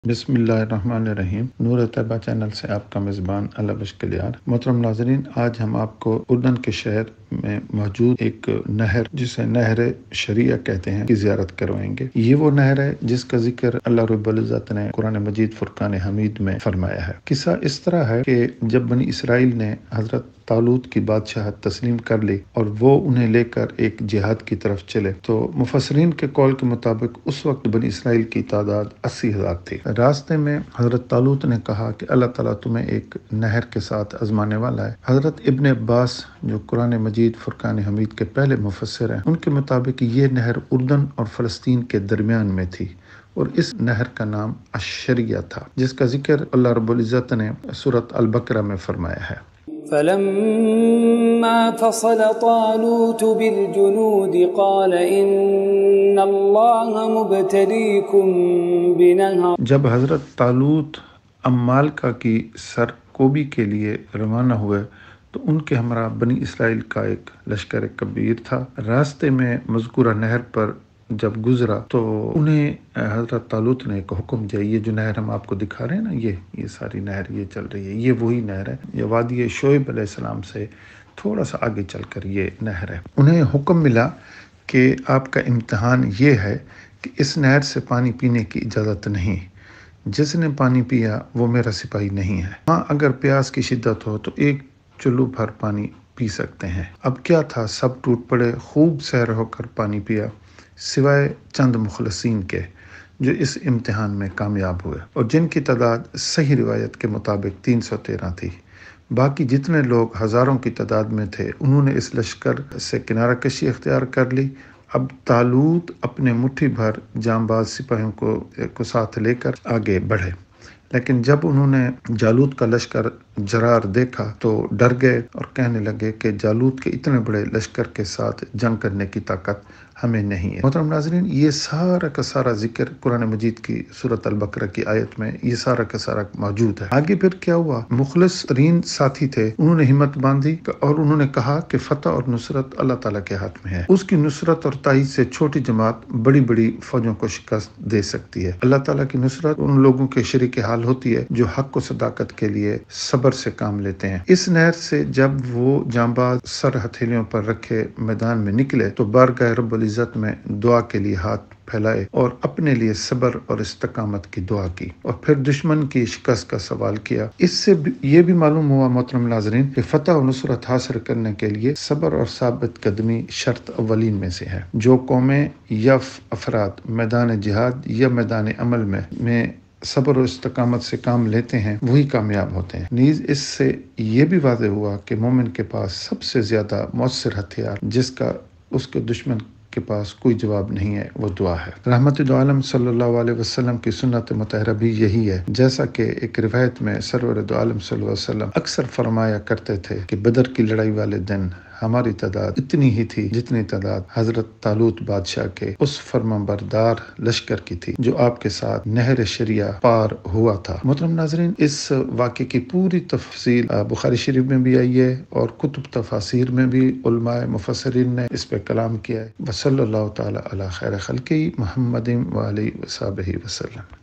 بسم اللہ الرحمن الرحیم۔ نور طیبہ چینل سے آپ کا میزبان علّہ بشکلیار۔ محترم ناظرین، آج ہم آپ کو اردن کے شہر میں موجود ایک نہر جسے نہر شریعہ کہتے ہیں کی زیارت کروائیں گے۔ یہ وہ نہر ہے جس کا ذکر اللہ رب العزت نے قرآن مجید فرقان حمید میں فرمایا ہے۔ قصہ اس طرح ہے کہ جب بنی اسرائیل نے حضرت طالوت کی بادشاہت تسلیم کر لی اور وہ انہیں لے کر ایک جہاد کی طرف چلے، تو مفسرین کے قول کے مطابق اس وقت بنی اسرائیل کی تعداد 80,000 تھی۔ راستے میں حضرت طالوت نے کہا کہ اللہ تعالیٰ تمہیں ایک نہر کے ساتھ آزمانے والا ہے۔ حضرت ابن عباس جو قرآن مجید فرقان حمید کے پہلے مفسر ہیں، ان کے مطابق یہ نہر اردن اور فلسطین کے درمیان میں تھی اور اس نہر کا نام الشریعہ تھا، جس کا ذکر اللہ رب العزت نے سورۃ البقرہ میں فرمایا ہے۔ فلما فصل طالوت بالجنود قال ان اللہ مبتلیکم بنہر۔ جب حضرت طالوت عمالقہ کی سرکوبی کے لیے روانہ ہوئے تو ان کے ہمراہ بنی اسرائیل کا ایک لشکر کبیر تھا۔ راستے میں مذکورہ نہر پر جب گزرا تو انہیں حضرت طالوت نے ایک حکم دیا۔ یہ جو نہر ہم آپ کو دکھا رہے ہیں نا، یہ ساری نہر یہ چل رہی ہے، یہ وہی نہر ہے۔ یہ وادی شعیب علیہ السلام سے تھوڑا سا آگے چل کر یہ نہر ہے۔ انہیں حکم ملا کہ آپ کا امتحان یہ ہے کہ اس نہر سے پانی پینے کی اجازت نہیں، جس نے پانی پیا وہ میرا سپاہی نہیں ہے۔ ہاں، اگر پیاس کی شدت ہو تو ایک چلو بھر پانی پی سکتے ہیں۔ اب کیا تھا، سب ٹوٹ پڑے، خوب سیر ہو کر پانی پیا، سوائے چند مخلصین کے جو اس امتحان میں کامیاب ہوئے اور جن کی تعداد صحیح روایت کے مطابق 313 تھی۔ باقی جتنے لوگ ہزاروں کی تعداد میں تھے، انہوں نے اس لشکر سے کنارہ کشی اختیار کر لی۔ اب طالوت اپنے مٹھی بھر جانباز سپاہیوں کو ساتھ لے کر آگے بڑھے، لیکن جب انہوں نے جالوت کا لشکر جرار دیکھا تو ڈر گئے اور کہنے لگے کہ جالوت کے اتنے بڑے لشکر کے ساتھ جنگ کرنے کی طاقت ہمیں نہیں ہے۔ محترم ناظرین، یہ سارا کا سارا ذکر قرآن مجید کی سورۃ البقرہ کی آیت میں یہ سارا کا سارا موجود ہے۔ آگے پھر کیا ہوا، مخلص ترین ساتھی تھے، انہوں نے ہمت باندھی اور انہوں نے کہا کہ فتح اور نصرت اللہ تعالیٰ کے ہاتھ میں ہے۔ اس کی نصرت اور تائید سے چھوٹی جماعت بڑی بڑی فوجوں کو شکست دے سکتی ہے۔ اللہ تعالیٰ کی نصرت ان لوگوں کے شریک حال ہوتی ہے جو حق و صداقت کے لیے صبر سے کام لیتے ہیں۔ اس نہر سے جب وہ جانباز سر ہتھیلیوں پر رکھے میدان میں نکلے تو بارگاہ رب العزت میں دعا کے لیے ہاتھ پھیلائے اور اپنے لیے صبر اور استقامت کی دعا کی اور پھر دشمن کی شکست کا سوال کیا۔ اس سے یہ بھی معلوم ہوا محترم ناظرین کہ فتح و نصرت حاصل کرنے کے لیے صبر اور ثابت قدمی شرط اولین میں سے ہے۔ جو قومیں یا افراد میدان جہاد یا میدان عمل میں صبر و استقامت سے کام لیتے ہیں وہی کامیاب ہوتے ہیں۔ نیز اس سے یہ بھی واضح ہوا کہ مومن کے پاس سب سے زیادہ مؤثر ہتھیار جس کا اس کے دشمن کے پاس کوئی جواب نہیں ہے، وہ دعا ہے۔ رحمت دو عالم صلی اللہ علیہ وسلم کی سنت مطہرہ بھی یہی ہے، جیسا کہ ایک روایت میں سرور دو عالم صلی اللہ علیہ وسلم اکثر فرمایا کرتے تھے کہ بدر کی لڑائی والے دن ہماری تعداد اتنی ہی تھی جتنی تعداد حضرت طالوت بادشاہ کے اس فرمانبردار لشکر کی تھی جو آپ کے ساتھ نہر شریعہ پار ہوا تھا۔ محترم ناظرین، اس واقعے کی پوری تفصیل بخاری شریف میں بھی آئی ہے اور کتب تفاسیر میں بھی علماء مفسرین نے اس پہ کلام کیا ہے۔ وصلی اللہ تعالی علی خیر خلقہ محمد وآلہ وصحبہ وسلم۔